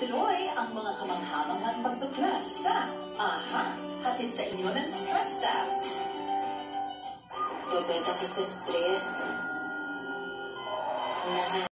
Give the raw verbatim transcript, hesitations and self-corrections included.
Ituloy ang mga kamanghamanghang pagtuklas sa AHA. Hatid sa inyo ng Stress Tabs. Babet ako sa stress. Na